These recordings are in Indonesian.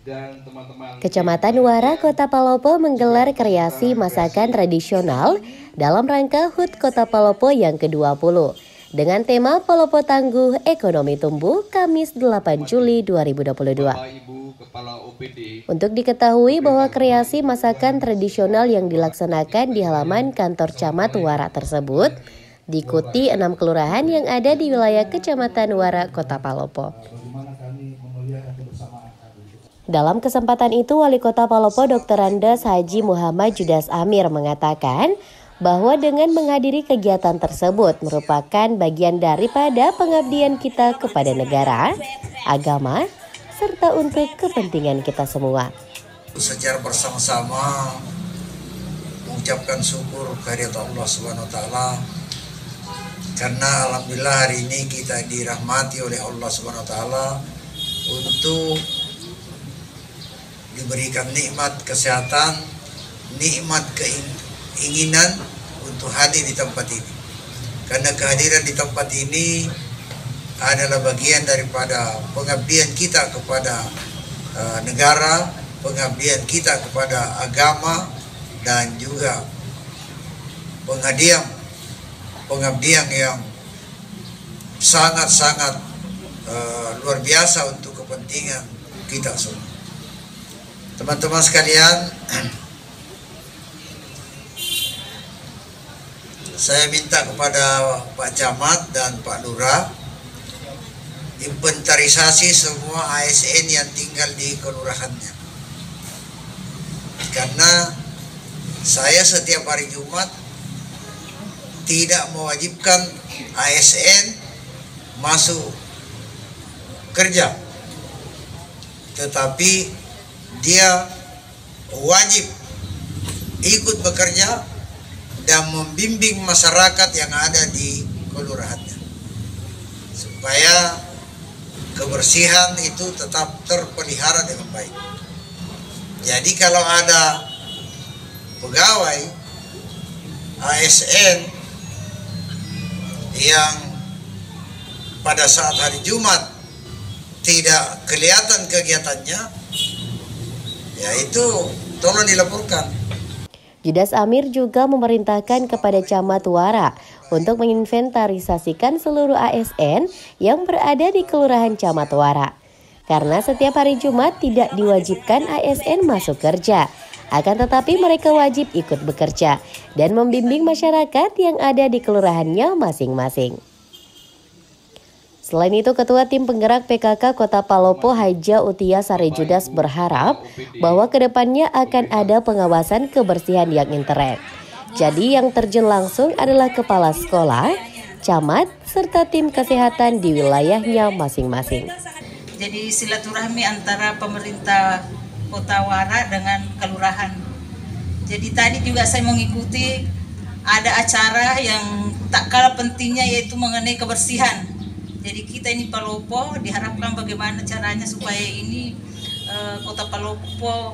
Kecamatan Nuara, Kota Palopo menggelar kreasi masakan tradisional dalam rangka HUT Kota Palopo yang ke-20 dengan tema Palopo Tangguh Ekonomi Tumbuh Kamis 8 Juli 2022. Untuk diketahui bahwa kreasi masakan tradisional yang dilaksanakan di halaman kantor Camat Nuara tersebut diikuti 6 kelurahan yang ada di wilayah Kecamatan Nuara, Kota Palopo. Dalam kesempatan itu, Wali Kota Palopo Dr. Andes Haji Muhammad Judas Amir mengatakan bahwa dengan menghadiri kegiatan tersebut merupakan bagian daripada pengabdian kita kepada negara, agama, serta untuk kepentingan kita semua. Secara bersama-sama mengucapkan syukur kehadirat Allah Subhanahu wa taala karena alhamdulillah hari ini kita dirahmati oleh Allah Subhanahu wa taala untuk diberikan nikmat kesehatan, nikmat keinginan untuk hadir di tempat ini. Karena kehadiran di tempat ini adalah bagian daripada pengabdian kita kepada negara, pengabdian kita kepada agama, dan juga pengabdian yang sangat-sangat luar biasa untuk kepentingan kita semua. Teman-teman sekalian, saya minta kepada Pak Camat dan Pak Lurah inventarisasi semua ASN yang tinggal di kelurahannya. Karena saya setiap hari Jumat tidak mewajibkan ASN masuk kerja, tetapi dia wajib ikut bekerja dan membimbing masyarakat yang ada di kelurahannya supaya kebersihan itu tetap terpelihara dengan baik. Jadi kalau ada pegawai ASN yang pada saat hari Jumat tidak kelihatan kegiatannya, ya itu tolong dilaporkan. Judas Amir juga memerintahkan kepada Camat Nuara untuk menginventarisasikan seluruh ASN yang berada di Kelurahan Camat Nuara. Karena setiap hari Jumat tidak diwajibkan ASN masuk kerja, akan tetapi mereka wajib ikut bekerja dan membimbing masyarakat yang ada di kelurahannya masing-masing. Selain itu, Ketua Tim Penggerak PKK Kota Palopo Haja Utia Sari Judas berharap bahwa kedepannya akan ada pengawasan kebersihan yang intern. Jadi yang terjun langsung adalah kepala sekolah, camat, serta tim kesehatan di wilayahnya masing-masing. Jadi silaturahmi antara pemerintah Kota Nuara dengan kelurahan. Jadi tadi juga saya mengikuti ada acara yang tak kalah pentingnya, yaitu mengenai kebersihan. Jadi kita ini Palopo diharapkan bagaimana caranya supaya ini Kota Palopo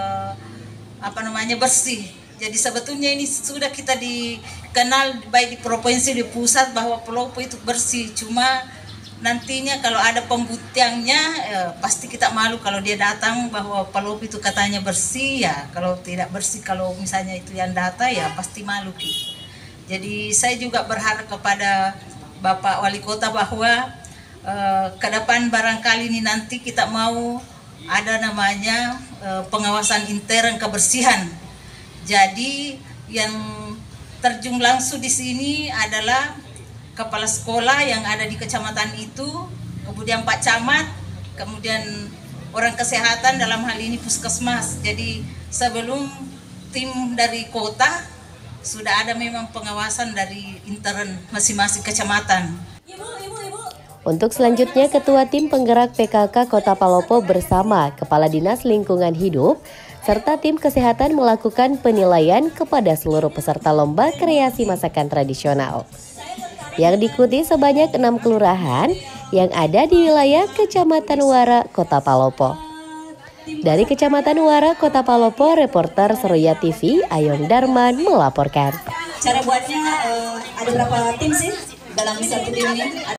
bersih. Jadi sebetulnya ini sudah kita dikenal baik di provinsi di pusat bahwa Palopo itu bersih. Cuma nantinya kalau ada pembuktiannya pasti kita malu kalau dia datang bahwa Palopo itu katanya bersih, ya kalau tidak bersih, kalau misalnya itu yang data ya pasti malu. Jadi saya juga berharap kepada Bapak Wali Kota bahwa ke depan barangkali ini nanti kita mau ada namanya pengawasan intern kebersihan. Jadi yang terjun langsung di sini adalah kepala sekolah yang ada di kecamatan itu, kemudian Pak Camat, kemudian orang kesehatan, dalam hal ini puskesmas. Jadi sebelum tim dari kota sudah ada memang pengawasan dari intern masing-masing kecamatan. Untuk selanjutnya, Ketua Tim Penggerak PKK Kota Palopo bersama Kepala Dinas Lingkungan Hidup serta tim kesehatan melakukan penilaian kepada seluruh peserta lomba kreasi masakan tradisional yang diikuti sebanyak 6 kelurahan yang ada di wilayah Kecamatan Nuara, Kota Palopo. Dari Kecamatan Nuara, Kota Palopo, reporter Seruya TV, Ayong Darman melaporkan. Cara buatnya ada berapa tim sih dalam satu tim ini?